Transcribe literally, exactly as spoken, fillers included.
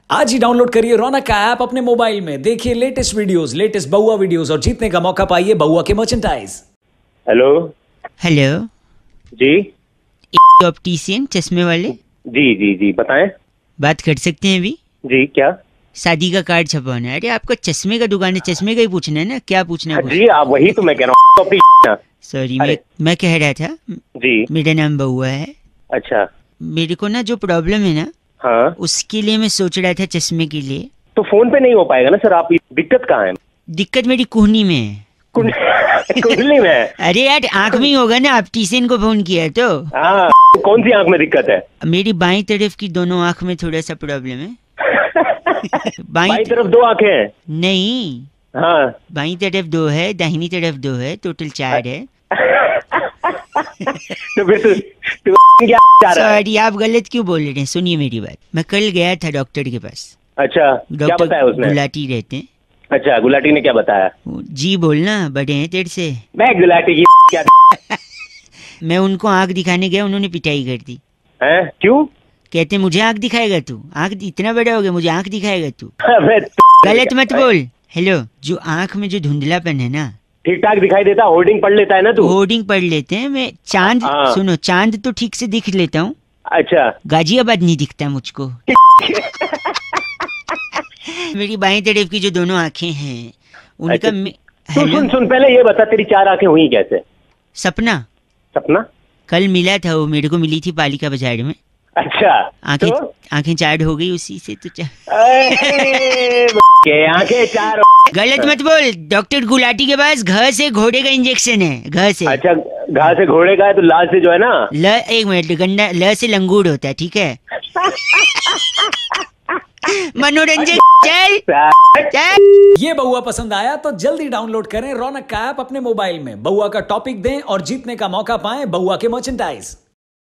आज ही डाउनलोड करिए रौनक का ऐप अपने मोबाइल में। देखिए latest videos, latest Baua videos और जीतने का मौका पाइए बउआ के मर्चेंटाइज। हेलो हेलो जी, ऑप्टिशियन चश्मे वाले? जी जी जी बताएं। बात कर सकते हैं अभी? जी क्या? शादी का कार्ड छपवाना है। अरे आपको चश्मे का दुकान है, चश्मे का ही पूछना है ना, क्या पूछना है? जी आप वही तो मैं कह रहा हूँ। सॉरी, मैं मैं कह रहा था जी मेरा नाम बउआ है। अच्छा, मेरे को ना जो प्रॉब्लम है ना, हाँ उसके लिए मैं सोच रहा था चश्मे के लिए। तो फोन पे नहीं हो पाएगा ना सर। आप दिक्कत कहाँ है? दिक्कत मेरी कुहनी में है। कुंडली में है? अरे यार आंख में ही होगा ना, ऑप्टिशियन को फोन किया तो। हाँ, कौन सी आंख में दिक्कत है? मेरी बाई तरफ की दोनों आंख में थोड़ा सा प्रॉब्लम है। बाई बाई तरफ दो आंखें हैं? नहीं, हाँ बाई तरफ दो है, दाहिनी तरफ दो है, टोटल चार है। तो फिर तू तू क्या चाह रहा है? सॉरी, आप गलत क्यों बोल रहे हैं? सुनिए मेरी बात। मैं कल गया था डॉक्टर के पास। अच्छा, क्या बताया उसने? गुलाटी रहते हैं। अच्छा, गुलाटी ने क्या बताया? जी बोलना, बड़े हैं तेरे से। मैं गुलाटी की क्या? मैं उनको आंख दिखाने गया, उन्होंने पिटाई कर दी। हैं? क्यों? कहते मुझे आंख दिखाएगा तू? आंख इतना बड़ा हो गया, मुझे आंख दिखाएगा तू? अबे गलत मत बोल। हेलो, जो आंख में जो धुंधलापन है ना, ठीक ठाक दिखाई देता? होर्डिंग पढ़ लेता है ना तू? होर्डिंग पढ़ लेते हैं। मैं चांद, हाँ। सुनो, चांद तो ठीक से दिख लेता हूँ। अच्छा, गाजियाबाद नहीं दिखता मुझको। मेरी बाएं तरफ की जो दोनों आंखें हैं उनका अच्छा, मे... तू सुन सुन पहले ये बता, तेरी चार आंखें हुई कैसे? सपना सपना? कल मिला था, वो मेरे को मिली थी पालिका बाजार में। अच्छा, आंखें तो? आंखें चार हो गई उसी से तो चा... के आंखें चार? गलत मत बोल। डॉक्टर गुलाटी के पास घ से घोड़े का इंजेक्शन है। घ से। अच्छा, घा से घोड़े का है तो लाल से जो है ना? ल एक मिनट, गंडा ल से लंगूर होता है, ठीक है? मनोरंजन। चल चल। ये बउआ पसंद आया तो जल्दी डाउनलोड करें रौनक का ऐप अपने मोबाइल में। बउआ का टॉपिक दें और जीतने का मौका पाएं बउआ के मर्चेंटाइज।